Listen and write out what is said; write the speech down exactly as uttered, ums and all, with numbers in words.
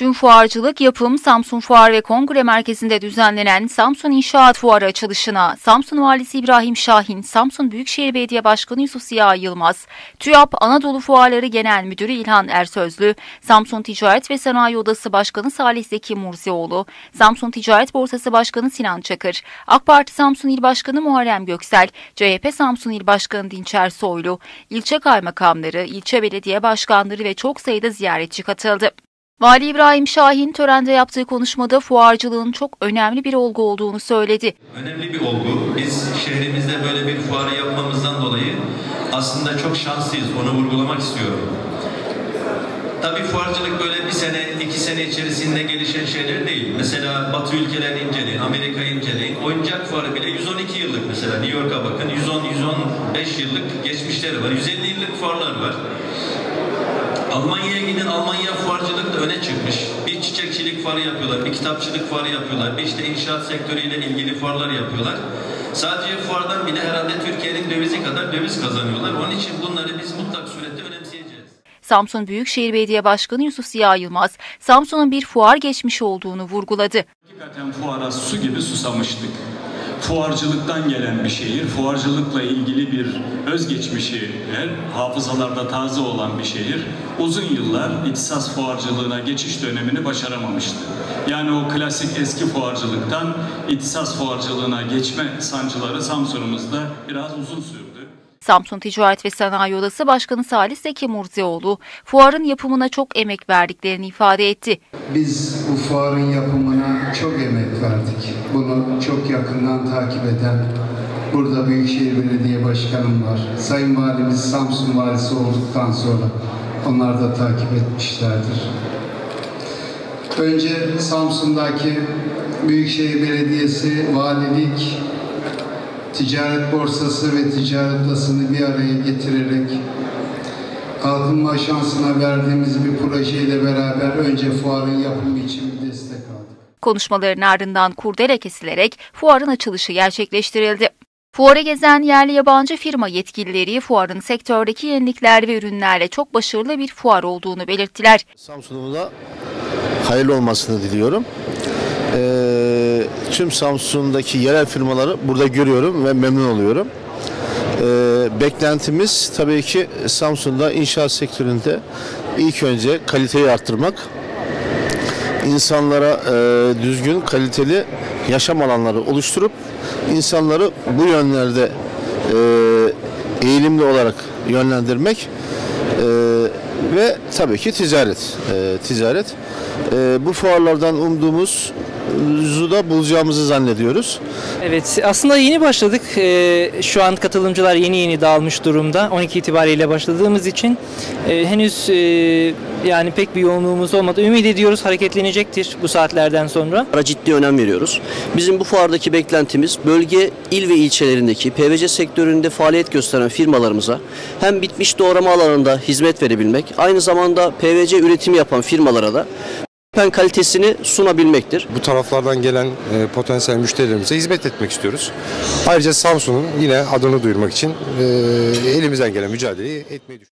Dün fuarcılık, yapım, Samsun Fuar ve Kongre Merkezi'nde düzenlenen Samsun İnşaat Fuarı açılışına Samsun Valisi İbrahim Şahin, Samsun Büyükşehir Belediye Başkanı Yusuf Ziya Yılmaz, TÜYAP Anadolu Fuarları Genel Müdürü İlhan Ersözlü, Samsun Ticaret ve Sanayi Odası Başkanı Salih Zeki Murzioğlu, Samsun Ticaret Borsası Başkanı Sinan Çakır, AK Parti Samsun İl Başkanı Muharrem Göksel, C H P Samsun İl Başkanı Dinçer Soylu, ilçe kaymakamları, ilçe belediye başkanları ve çok sayıda ziyaretçi katıldı. Vali İbrahim Şahin törende yaptığı konuşmada fuarcılığın çok önemli bir olgu olduğunu söyledi. Önemli bir olgu. Biz şehrimizde böyle bir fuarı yapmamızdan dolayı aslında çok şanslıyız. Onu vurgulamak istiyorum. Tabii fuarcılık böyle bir sene, iki sene içerisinde gelişen şeyler değil. Mesela Batı ülkelerini inceleyin, Amerika'yı inceleyin. Oyuncak fuarı bile yüz on iki yıllık mesela. New York'a bakın, yüz on yüz on beş yıllık geçmişleri var. yüz elli yıllık fuarlar var. Almanya'ya gidin, Almanya fuarcılık da öne çıkmış. Bir çiçekçilik fuarı yapıyorlar, bir kitapçılık fuarı yapıyorlar, bir işte inşaat sektörüyle ilgili fuarlar yapıyorlar. Sadece fuardan bile herhalde Türkiye'nin dövizi kadar döviz kazanıyorlar. Onun için bunları biz mutlak surette önemseyeceğiz. Samsun Büyükşehir Belediye Başkanı Yusuf Ziya Yılmaz, Samsun'un bir fuar geçmişi olduğunu vurguladı. Hakikaten fuara su gibi susamıştık. Fuarcılıktan gelen bir şehir, fuarcılıkla ilgili bir özgeçmişi, hafızalarda taze olan bir şehir, uzun yıllar ihtisas fuarcılığına geçiş dönemini başaramamıştı. Yani o klasik eski fuarcılıktan ihtisas fuarcılığına geçme sancıları Samsun'umuzda biraz uzun sürdü. Samsun Ticaret ve Sanayi Odası Başkanı Salih Zeki Murzioğlu, fuarın yapımına çok emek verdiklerini ifade etti. Biz bu fuarın yapımına çok emek verdik. Bunu çok yakından takip eden, burada Büyükşehir Belediye Başkanım var. Sayın Valimiz Samsun Valisi olduktan sonra onlar da takip etmişlerdir. Önce Samsun'daki Büyükşehir Belediyesi, Valilik, Ticaret Borsası ve Ticaret Odası'nı bir araya getirerek kalkınma aşamasına verdiğimiz bir projeyle beraber önce fuarın yapımı için bir destek aldık. Konuşmaların ardından kurdele kesilerek fuarın açılışı gerçekleştirildi. Fuarı gezen yerli yabancı firma yetkilileri fuarın sektördeki yenilikler ve ürünlerle çok başarılı bir fuar olduğunu belirttiler. Samsun'umuza hayırlı olmasını diliyorum. Ee, tüm Samsun'daki yerel firmaları burada görüyorum ve memnun oluyorum. Ee, beklentimiz tabii ki Samsun'da inşaat sektöründe ilk önce kaliteyi arttırmak, insanlara e, düzgün, kaliteli yaşam alanları oluşturup insanları bu yönlerde e, eğilimli olarak yönlendirmek e, ve tabii ki ticaret. E, ticaret. E, bu fuarlardan umduğumuz da bulacağımızı zannediyoruz. Evet, aslında yeni başladık. Ee, şu an katılımcılar yeni yeni dağılmış durumda. on iki itibariyle başladığımız için e, henüz e, yani pek bir yoğunluğumuz olmadı. Ümit ediyoruz hareketlenecektir bu saatlerden sonra. Ciddi önem veriyoruz. Bizim bu fuardaki beklentimiz bölge, il ve ilçelerindeki P V C sektöründe faaliyet gösteren firmalarımıza hem bitmiş doğrama alanında hizmet verebilmek, aynı zamanda P V C üretimi yapan firmalara da kalitesini sunabilmektir. Bu taraflardan gelen e, potansiyel müşterilerimize hizmet etmek istiyoruz. Ayrıca Samsun'un yine adını duyurmak için e, elimizden gelen mücadeleyi etmeyi düşünüyoruz.